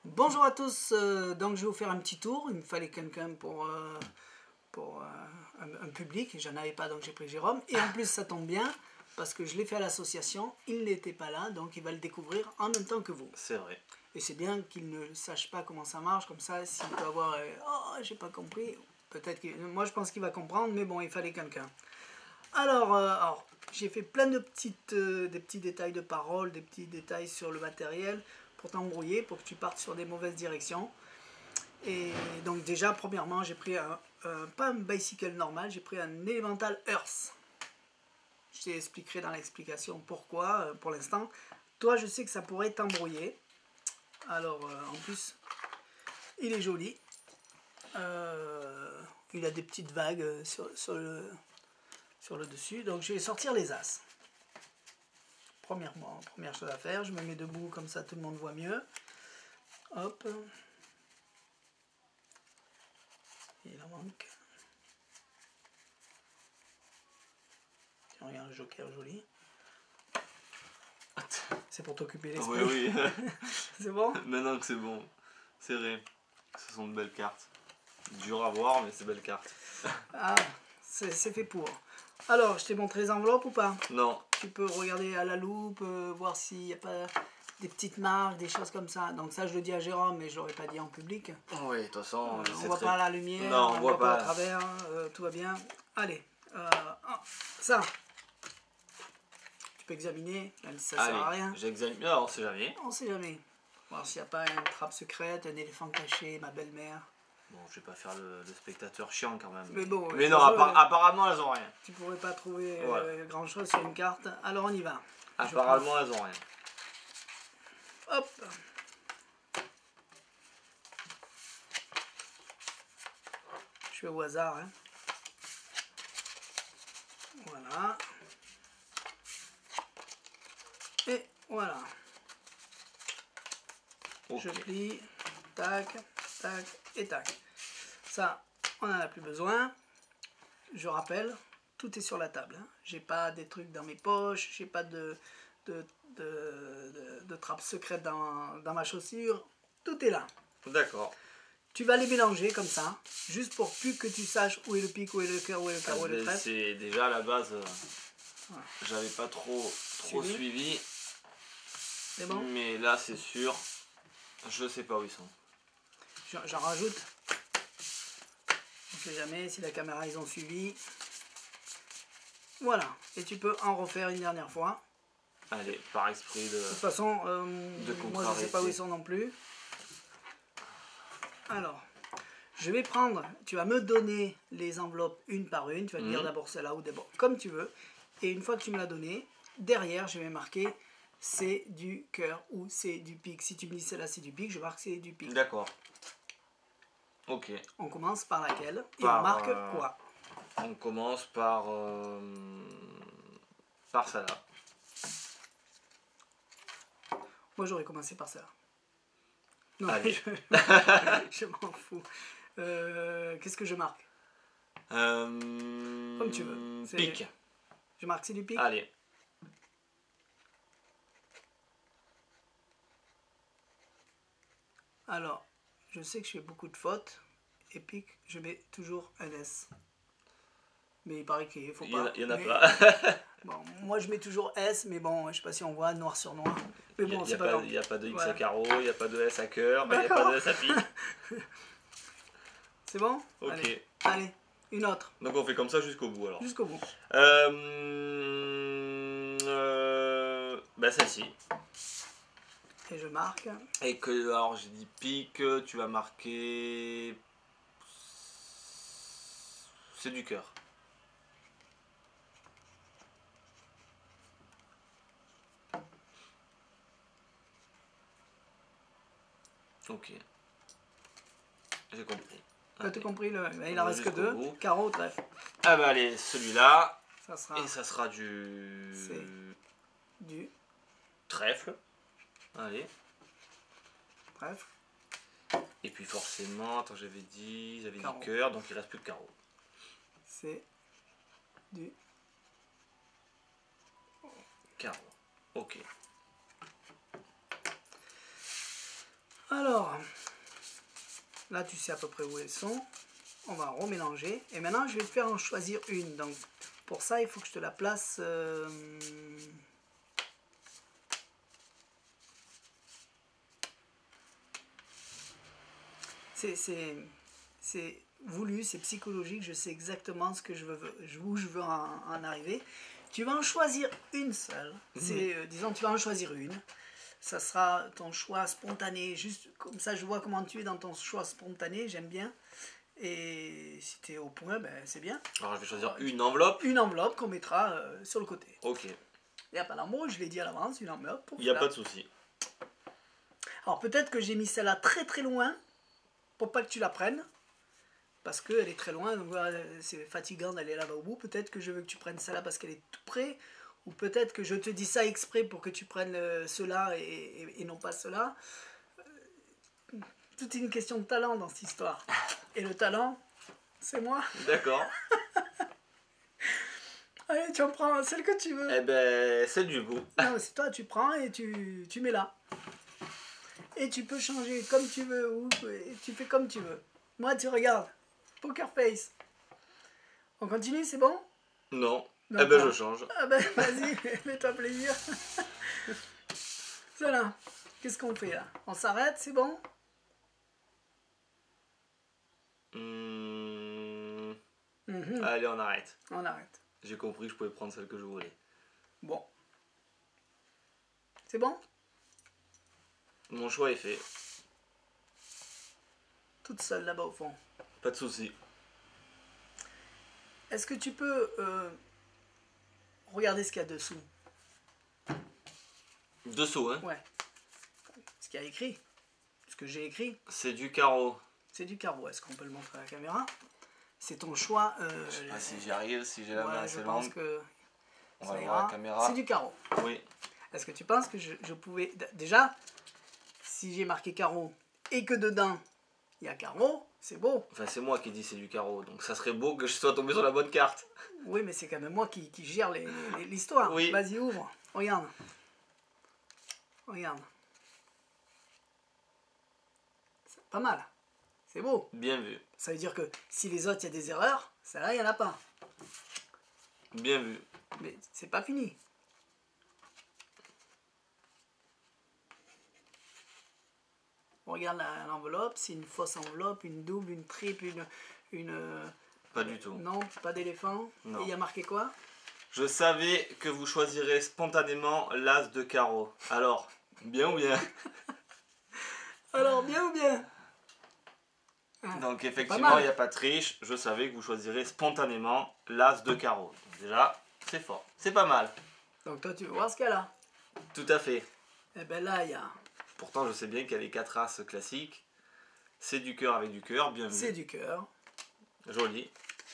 Bonjour à tous, donc je vais vous faire un petit tour. Il me fallait quelqu'un pour un public, j'en avais pas donc j'ai pris Jérôme. Et en plus ça tombe bien parce que je l'ai fait à l'association, il n'était pas là donc il va le découvrir en même temps que vous. C'est vrai. Et c'est bien qu'il ne sache pas comment ça marche, comme ça s'il peut avoir oh j'ai pas compris, peut-être que moi je pense qu'il va comprendre, mais bon il fallait quelqu'un. Alors j'ai fait plein de des petits détails de parole, des petits détails sur le matériel pour t'embrouiller, pour que tu partes sur des mauvaises directions. Et donc déjà, premièrement, j'ai pris pas un bicycle normal, j'ai pris un Elemental Earth. Je t'expliquerai dans l'explication pourquoi pour l'instant. Toi, je sais que ça pourrait t'embrouiller. Alors, en plus, il est joli. Il a des petites vagues sur le dessus. Donc, je vais sortir les as. Première chose à faire, je me mets debout, comme ça tout le monde voit mieux. Hop. Il en manque. Tiens, regarde le joker joli. C'est pour t'occuper l'esprit. Oui, oui. C'est bon? Maintenant que c'est bon, c'est vrai. Ce sont de belles cartes. Dur à voir, mais c'est belles cartes. Ah, c'est fait pour. Alors, je t'ai montré les enveloppes ou pas? Non. Tu peux regarder à la loupe, voir s'il n'y a pas des petites marques, des choses comme ça. Donc ça, je le dis à Jérôme, mais je l'aurais pas dit en public. Oui, de toute façon, on voit pas la lumière, non, on voit pas à travers, tout va bien. Allez, ça, tu peux examiner, même si ça sert à rien. J'examine, non, on sait jamais. On sait jamais. Voir s'il n'y a pas une trappe secrète, un éléphant caché, ma belle-mère. Bon, je vais pas faire le spectateur chiant quand même. Mais bon, mais non, apparemment elles ont rien. Tu pourrais pas trouver grand chose sur une carte. Alors on y va. Apparemment elles ont rien. Hop. Je fais au hasard. Hein. Voilà. Et voilà. Okay. Je plie. Tac, tac et tac. Ça, on n'en a plus besoin. Je rappelle, tout est sur la table. Hein. J'ai pas des trucs dans mes poches, j'ai pas de trappe secrète dans ma chaussure. Tout est là. D'accord. Tu vas les mélanger comme ça, juste pour plus que tu saches où est le pic, où est le cœur, où est le carreau, où est le trèfle. C'est déjà à la base, j'avais pas trop suivi. C'est bon. Mais là, c'est sûr, je sais pas où ils sont. J'en rajoute. On ne sait jamais si la caméra ils ont suivi. Voilà. Et tu peux en refaire une dernière fois. Allez, par esprit de... De toute façon, moi je ne sais pas où ils sont non plus. Alors, je vais prendre, tu vas me donner les enveloppes une par une. Tu vas dire d'abord celle-là ou d'abord comme tu veux. Et une fois que tu me l'as donné, derrière je vais marquer c'est du cœur ou c'est du pic. Si tu me dis celle-là c'est du pic, je marque c'est du pic. D'accord. Ok. On commence par laquelle et on marque quoi? On commence par celle-là. Moi j'aurais commencé par ça. Non, je m'en fous. Qu'est-ce que je marque? Comme tu veux. Pic. Je marque c'est du pic? Allez. Alors, je sais que je fais beaucoup de fautes. Et pic, je mets toujours un S. Mais il paraît qu'il faut pas. Il y en a pas. Bon, moi je mets toujours S, mais bon, je sais pas si on voit noir sur noir. Mais bon, c'est pas grave. Il n'y a pas de X à carreau, il n'y a pas de S à cœur, il n'y a pas de S à pic. C'est bon? Ok. Allez, une autre. Donc on fait comme ça jusqu'au bout alors. Jusqu'au bout. Ben celle-ci. Et je marque. Et que, alors j'ai dit pic, tu vas marquer... C'est du cœur. Ok. J'ai compris. T'as tout compris, il en reste que deux. Carreau, trèfle. Ah bah allez, celui-là. Ça sera... Et ça sera du... C'est du... trèfle. Allez. Trèfle. Et puis forcément, attends, j'avais dit cœur, donc il reste plus de carreau. C'est du... carreau. Ok. Alors, là tu sais à peu près où elles sont. On va remélanger. Et maintenant je vais te faire en choisir une. Donc pour ça il faut que je te la place... C'est voulu, c'est psychologique, je sais exactement ce que je veux, où je veux en arriver. Tu vas en choisir une seule. Disons, tu vas en choisir une. Ça sera ton choix spontané. Juste comme ça, je vois comment tu es dans ton choix spontané. J'aime bien. Et si tu es au point, ben, c'est bien. Alors, je vais choisir une enveloppe. Une enveloppe qu'on mettra sur le côté. Ok. Il n'y a pas d'amour, je l'ai dit à l'avance, une enveloppe. Il n'y a pas de souci. Alors, peut-être que j'ai mis celle-là très très loin pour pas que tu la prennes. Parce qu'elle est très loin, donc voilà, c'est fatigant d'aller là-bas au bout. Peut-être que je veux que tu prennes celle-là parce qu'elle est tout près. Ou peut-être que je te dis ça exprès pour que tu prennes cela et non pas cela. Tout est une question de talent dans cette histoire. Et le talent, c'est moi. D'accord. Allez, tu en prends celle que tu veux. Eh ben, celle du goût. Non, c'est toi, tu prends et tu mets là. Et tu peux changer comme tu veux, ou tu fais comme tu veux. Moi, tu regardes. Poker face. On continue, c'est bon? Non. Non, Eh ben, pas. je change. Ah ben, vas-y, fais-toi plaisir. Voilà. Qu'est-ce qu'on fait là? On s'arrête, c'est bon? Allez, on arrête. On arrête. J'ai compris que je pouvais prendre celle que je voulais. Bon. C'est bon? Mon choix est fait. Toute seule là-bas au fond. Pas de souci. Est-ce que tu peux regarder ce qu'il y a dessous? Dessous, hein? Ouais. Ce qu'il y a écrit. Ce que j'ai écrit. C'est du carreau. C'est du carreau. Est-ce qu'on peut le montrer à la caméra? C'est ton choix. Je sais pas si j'y arrive, si j'ai la main ouais, assez je pense longue. que On ça va ira. voir la caméra. C'est du carreau. Oui. Est-ce que tu penses que je pouvais... Déjà, si j'ai marqué carreau et que dedans, il y a carreau, c'est beau. Enfin, c'est moi qui dis c'est du carreau. Donc ça serait beau que je sois tombé sur la bonne carte. Oui, mais c'est quand même moi qui gère l'histoire. Oui. Vas-y, ouvre. Regarde. Regarde. C'est pas mal. C'est beau. Bien vu. Ça veut dire que si les autres, il y a des erreurs, celle-là, il n'y en a pas. Bien vu. Mais c'est pas fini. On regarde l'enveloppe, c'est une fausse enveloppe, une double, une triple, une Pas du tout. non, pas d'éléphant. Non. Et il y a marqué quoi? Je savais que vous choisirez spontanément l'as de carreau. Alors, bien ou bien? Alors, bien ou bien? Donc pas effectivement, mal. il n'y a pas de triche. Je savais que vous choisirez spontanément l'as de carreau. Donc déjà, c'est fort. C'est pas mal. Donc toi, tu veux voir ce qu'il y a là? Tout à fait. Eh ben là, il y a... Pourtant, je sais bien qu'il y a les 4 as classiques. C'est du cœur avec du cœur, bien vu. C'est du cœur, Joli.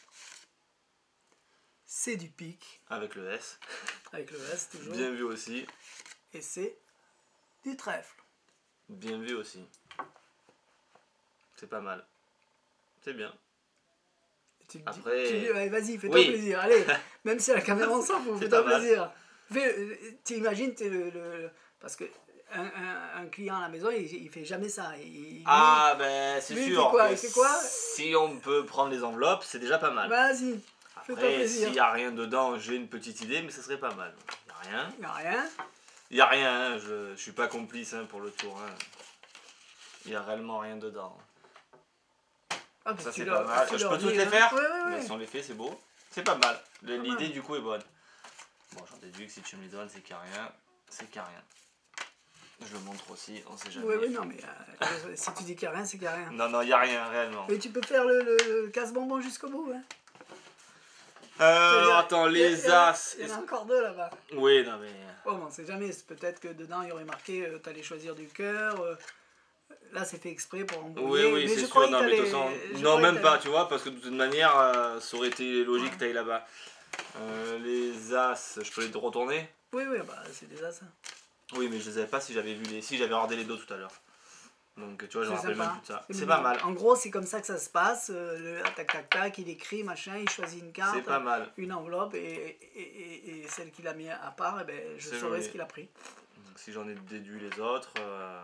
c'est du pic, Avec le S. avec le S toujours, Bien vu aussi. et c'est du trèfle. Bien vu aussi. C'est pas mal. C'est bien. Tu Après- allez, vas-y, fais-toi Oui. plaisir, allez, même si à la caméra on s'en fout, C'est fais-toi pas mal. plaisir. T'imagines, parce que un client à la maison, il fait jamais ça. Ah ben c'est lui, il sûr. fait quoi que Il fait quoi Si on peut prendre les enveloppes, c'est déjà pas mal. Vas-y, fais-toi Après, plaisir. s'il n'y a rien dedans, j'ai une petite idée, mais ça serait pas mal. Il n'y a rien. Il n'y a rien. Il n'y a rien, hein. Je suis pas complice hein, pour le tour. Hein. Il n'y a réellement rien dedans. Ah, puis Ça tu c'est leur- pas mal. tu Je leur peux dis, toutes les hein. faire, Ouais, ouais, mais ouais. si on les fait, c'est beau. C'est pas mal. mal. L'idée du coup est bonne. Bon, j'en déduis que si tu me les donnes, c'est qu'il n'y a rien. C'est qu'il n'y a rien. Je le montre aussi, on sait jamais. Oui, oui, non, mais si tu dis qu'il n'y a rien, c'est qu'il n'y a rien. Non, non, il n'y a rien réellement. Mais tu peux faire le casse-bonbon jusqu'au bout. Hein. Attends, les as. Il y en a encore deux là-bas. Oui, non, mais. Oh, on sait jamais. Peut-être que dedans, il y aurait marqué t'allais choisir du cœur. Là, c'est fait exprès pour Oui, embrouiller. oui, Mais c'est je sûr. croyais Non, que mais de toute t'allais- façon. je Non, croyais que même pas, t'allais- tu vois, parce que de toute manière, ça aurait été logique que t'ailles là-bas. Les as, je peux les retourner? Oui, oui, bah, c'est déjà ça. Oui, mais je ne savais pas si j'avais vu les. Si j'avais regardé les dos tout à l'heure. Donc, tu vois, je me C'est rappelle sympa. même plus de ça. C'est C'est mignon. pas mal. En gros, c'est comme ça que ça se passe. Tac, tac, tac, il écrit, machin, il choisit une carte, C'est pas mal. une enveloppe, et celle qu'il a mis à part, eh ben, je C'est saurai joli. ce qu'il a pris. Donc, si j'en ai déduit les autres.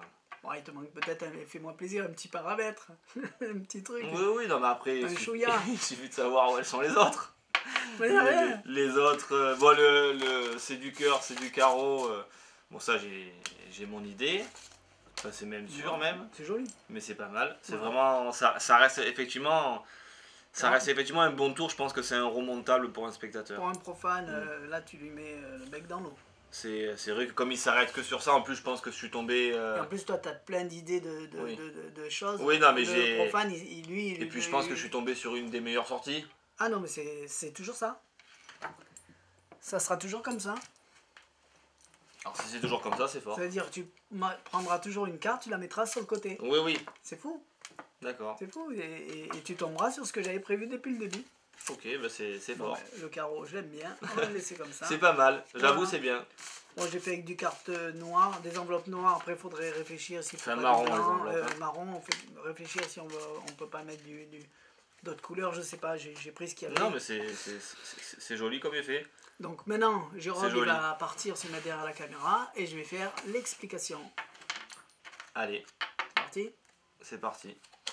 Bon, il te manque peut-être, fais-moi plaisir, un petit paramètre, un petit truc. Oui, non, mais après, Un chouïa. il suffit de savoir où elles sont les autres. Mais y a rien. Les autres, bon, c'est du cœur, c'est du carreau. Bon, ça, j'ai mon idée. Ça, c'est même sûr, Ouais, même. C'est joli. Mais c'est pas mal. C'est Ouais. vraiment. Ça reste effectivement. Ça reste effectivement un bon tour. Je pense que c'est un remontable pour un spectateur. Pour un profane, là, tu lui mets le bec dans l'eau. C'est vrai que comme il s'arrête que sur ça, en plus, je pense que je suis tombé. Et en plus, toi, tu as plein d'idées Oui. de choses. Oui, non, mais le j'ai. profane, lui. Et puis, je pense que je suis tombé sur une des meilleures sorties. Ah non, mais c'est toujours ça. Ça sera toujours comme ça. Alors, si c'est toujours comme ça, c'est fort. C'est-à-dire, tu prendras toujours une carte, tu la mettras sur le côté. Oui, oui. C'est fou. D'accord. C'est fou. Et tu tomberas sur ce que j'avais prévu depuis le début. Ok, bah c'est Bon, fort. le carreau, je l'aime bien. On va le laisser comme ça. C'est pas mal. J'avoue, Voilà. c'est bien. Moi, j'ai fait avec du carte noire, des enveloppes noires. Après, il faudrait réfléchir s'il faut Enfin, pas marron, du blanc, les enveloppes, hein. marron. On fait réfléchir si on peut pas mettre d'autres couleurs. Je sais pas. J'ai pris ce qu'il y avait. Non, mais c'est joli comme effet. Donc maintenant, Jérôme il joli. va partir se mettre derrière la caméra et je vais faire l'explication. Allez, Parti. c'est parti.